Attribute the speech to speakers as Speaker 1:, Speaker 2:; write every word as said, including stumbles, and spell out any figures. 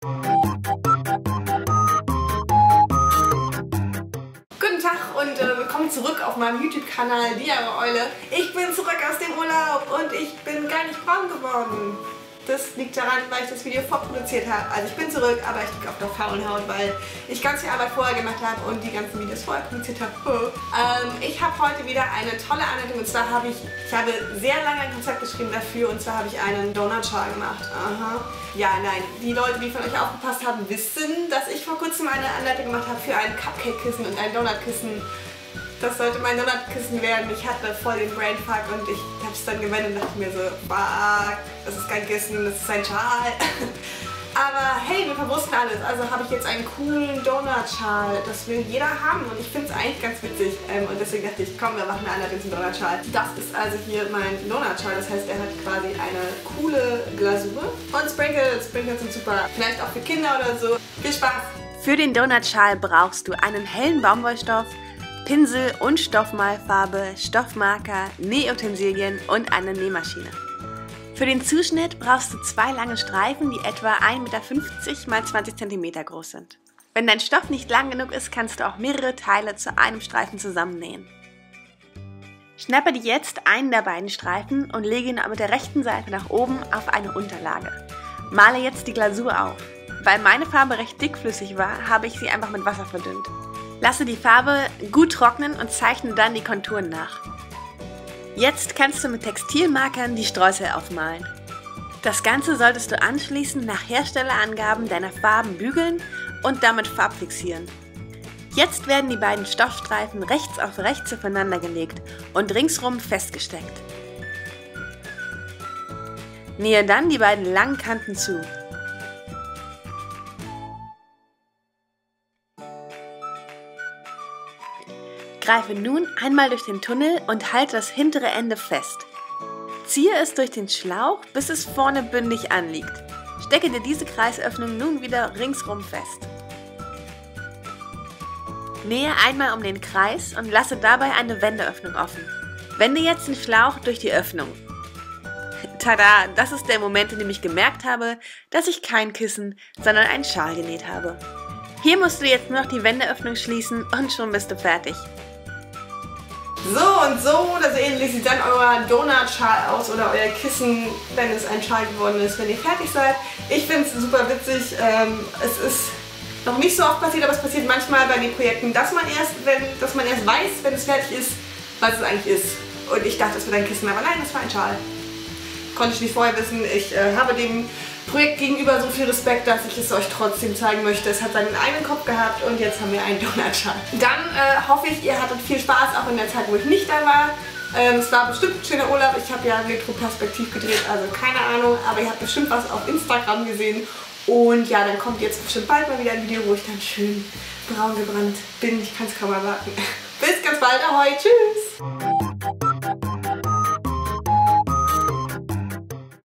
Speaker 1: Guten Tag und äh, willkommen zurück auf meinem YouTube-Kanal Die Eule. Ich bin zurück aus dem Urlaub und ich bin gar nicht braun geworden. Das liegt daran, weil ich das Video vorproduziert habe. Also ich bin zurück, aber ich liege auf der faulen Haut, weil ich ganz viel Arbeit vorher gemacht habe und die ganzen Videos vorher produziert habe. Ähm, ich habe heute wieder eine tolle Anleitung und zwar habe ich, ich habe sehr lange ein Konzept geschrieben dafür und zwar habe ich einen Donutschal gemacht. Aha. Ja, nein, die Leute, die von euch aufgepasst haben, wissen, dass ich vor kurzem eine Anleitung gemacht habe für ein Cupcake-Kissen und ein Donutkissen. Das sollte mein Donutkissen werden. Ich hatte voll den Brainfuck und ich habe es dann gewendet und dachte mir so, fuck, das ist kein Kissen, das ist ein Schal. Aber hey, wir verwussten alles. Also habe ich jetzt einen coolen Donutschal. Das will jeder haben und ich finde es eigentlich ganz witzig. Und deswegen dachte ich, komm, wir machen eine Anleitung zum Donutschal. Das ist also hier mein Donutschal. Das heißt, er hat quasi eine coole Glasur. Und Sprinkles. Sprinkles sind super. Vielleicht auch für Kinder oder so. Viel Spaß!
Speaker 2: Für den Donutschal brauchst du einen hellen Baumwollstoff, Pinsel und Stoffmalfarbe, Stoffmarker, Nähutensilien und eine Nähmaschine. Für den Zuschnitt brauchst du zwei lange Streifen, die etwa ein Meter fünfzig mal zwanzig Zentimeter groß sind. Wenn dein Stoff nicht lang genug ist, kannst du auch mehrere Teile zu einem Streifen zusammennähen. Schnappe dir jetzt einen der beiden Streifen und lege ihn mit der rechten Seite nach oben auf eine Unterlage. Male jetzt die Glasur auf. Weil meine Farbe recht dickflüssig war, habe ich sie einfach mit Wasser verdünnt. Lasse die Farbe gut trocknen und zeichne dann die Konturen nach. Jetzt kannst du mit Textilmarkern die Streusel aufmalen. Das Ganze solltest du anschließend nach Herstellerangaben deiner Farben bügeln und damit farbfixieren. Jetzt werden die beiden Stoffstreifen rechts auf rechts aufeinander gelegt und ringsrum festgesteckt. Nähe dann die beiden langen Kanten zu. Greife nun einmal durch den Tunnel und halte das hintere Ende fest. Ziehe es durch den Schlauch, bis es vorne bündig anliegt. Stecke dir diese Kreisöffnung nun wieder ringsrum fest. Nähe einmal um den Kreis und lasse dabei eine Wendeöffnung offen. Wende jetzt den Schlauch durch die Öffnung. Tada, das ist der Moment, in dem ich gemerkt habe, dass ich kein Kissen, sondern einen Schal genäht habe. Hier musst du jetzt nur noch die Wendeöffnung schließen und schon bist du fertig.
Speaker 1: So und so oder so ähnlich sieht dann euer Donutschal aus oder euer Kissen, wenn es ein Schal geworden ist, wenn ihr fertig seid. Ich finde es super witzig. Ähm, es ist noch nicht so oft passiert, aber es passiert manchmal bei den Projekten, dass man erst, wenn, dass man erst weiß, wenn es fertig ist, was es eigentlich ist. Und ich dachte, es wird ein Kissen, aber nein, es war ein Schal. Konnte ich nicht vorher wissen. Ich äh, habe dem Projekt gegenüber so viel Respekt, dass ich es euch trotzdem zeigen möchte. Es hat seinen eigenen Kopf gehabt und jetzt haben wir einen Donutschal. Dann äh, hoffe ich, ihr hattet viel Spaß, auch in der Zeit, wo ich nicht da war. Ähm, es war bestimmt ein schöner Urlaub. Ich habe ja Retroperspektiv gedreht, also keine Ahnung. Aber ihr habt bestimmt was auf Instagram gesehen. Und ja, dann kommt jetzt bestimmt bald mal wieder ein Video, wo ich dann schön braun gebrannt bin. Ich kann es kaum erwarten. Bis ganz bald. Ahoi, tschüss!